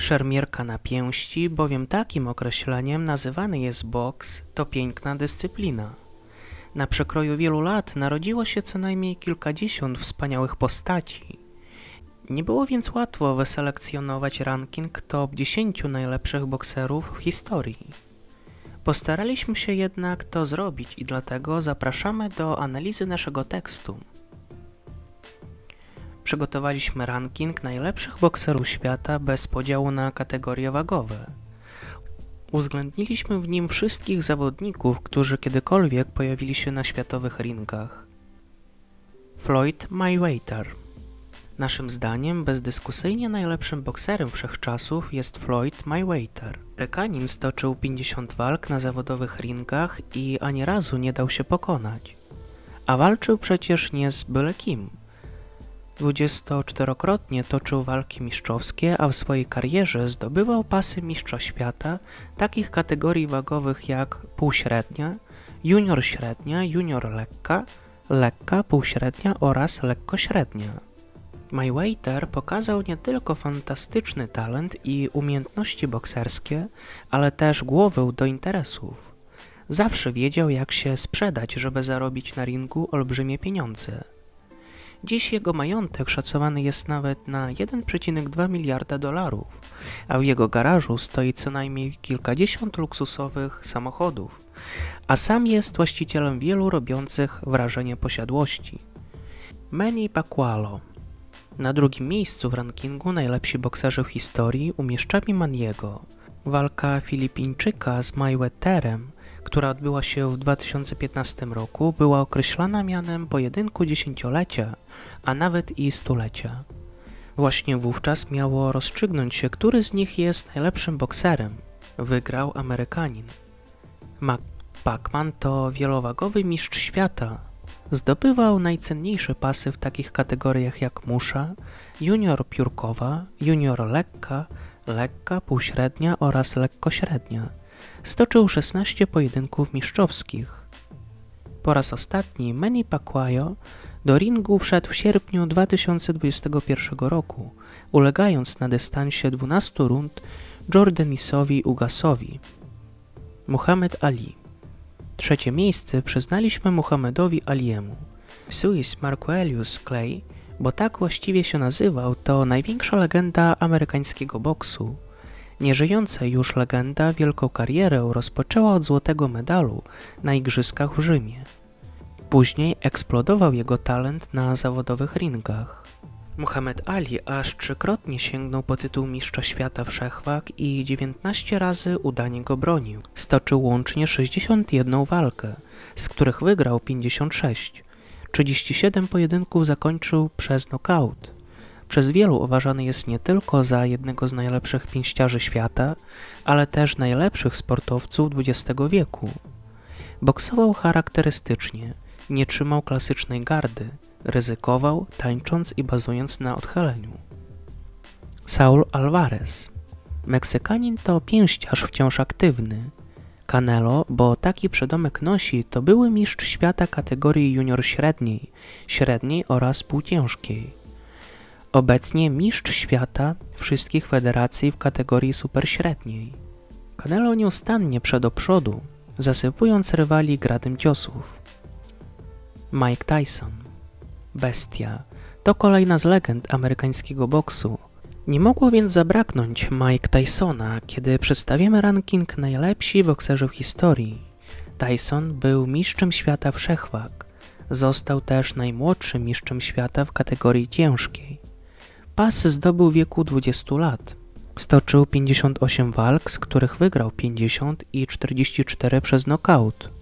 Szermierka na pięści, bowiem takim określeniem nazywany jest boks, to piękna dyscyplina. Na przekroju wielu lat narodziło się co najmniej kilkadziesiąt wspaniałych postaci. Nie było więc łatwo wyselekcjonować ranking top 10 najlepszych bokserów w historii. Postaraliśmy się jednak to zrobić i dlatego zapraszamy do analizy naszego tekstu. Przygotowaliśmy ranking najlepszych bokserów świata bez podziału na kategorie wagowe. Uwzględniliśmy w nim wszystkich zawodników, którzy kiedykolwiek pojawili się na światowych ringach. Floyd Mayweather. Naszym zdaniem bezdyskusyjnie najlepszym bokserem wszechczasów jest Floyd Mayweather. Amerykanin stoczył 50 walk na zawodowych ringach i ani razu nie dał się pokonać. A walczył przecież nie z byle kim. 24-krotnie toczył walki mistrzowskie, a w swojej karierze zdobywał pasy mistrza świata takich kategorii wagowych jak półśrednia, junior lekka, lekka, półśrednia oraz lekkośrednia. Mayweather pokazał nie tylko fantastyczny talent i umiejętności bokserskie, ale też głowę do interesów. Zawsze wiedział, jak się sprzedać, żeby zarobić na ringu olbrzymie pieniądze. Dziś jego majątek szacowany jest nawet na 1,2 miliarda dolarów, a w jego garażu stoi co najmniej kilkadziesiąt luksusowych samochodów, a sam jest właścicielem wielu robiących wrażenie posiadłości. Manny Pacquiao. Na drugim miejscu w rankingu najlepsi bokserzy w historii umieszczamy Manniego. Walka Filipińczyka z Mayweatherem, która odbyła się w 2015 roku, była określana mianem pojedynku dziesięciolecia, a nawet i stulecia. Właśnie wówczas miało rozstrzygnąć się, który z nich jest najlepszym bokserem. Wygrał Amerykanin. Pacman to wielowagowy mistrz świata. Zdobywał najcenniejsze pasy w takich kategoriach jak musza, junior piórkowa, junior lekka, lekka, półśrednia oraz lekkośrednia. Stoczył 16 pojedynków mistrzowskich. Po raz ostatni Manny Pacquiao do ringu wszedł w sierpniu 2021 roku, ulegając na dystansie 12 rund Jordanisowi Ugasowi. Muhammad Ali. Trzecie miejsce przyznaliśmy Muhammadowi Aliemu. Suis Marquelius Clay, bo tak właściwie się nazywał, to największa legenda amerykańskiego boksu. Nieżyjąca już legenda wielką karierę rozpoczęła od złotego medalu na igrzyskach w Rzymie. Później eksplodował jego talent na zawodowych ringach. Muhammad Ali aż 3-krotnie sięgnął po tytuł mistrza świata wszechwag i 19 razy udanie go bronił. Stoczył łącznie 61 walkę, z których wygrał 56. 37 pojedynków zakończył przez nokaut. Przez wielu uważany jest nie tylko za jednego z najlepszych pięściarzy świata, ale też najlepszych sportowców XX wieku. Boksował charakterystycznie, nie trzymał klasycznej gardy, ryzykował, tańcząc i bazując na odchyleniu. Saul Alvarez. Meksykanin to pięściarz wciąż aktywny. Canelo, bo taki przydomek nosi, to były mistrz świata kategorii junior średniej oraz półciężkiej. Obecnie mistrz świata wszystkich federacji w kategorii superśredniej. Canelo nieustannie przed do przodu, zasypując rywali gradem ciosów. Mike Tyson. Bestia. To kolejna z legend amerykańskiego boksu. Nie mogło więc zabraknąć Mike Tysona, kiedy przedstawimy ranking najlepsi bokserzy w historii. Tyson był mistrzem świata wszechwag. Został też najmłodszym mistrzem świata w kategorii ciężkiej. Pas zdobył w wieku 20 lat. Stoczył 58 walk, z których wygrał 50 i 44 przez nokaut.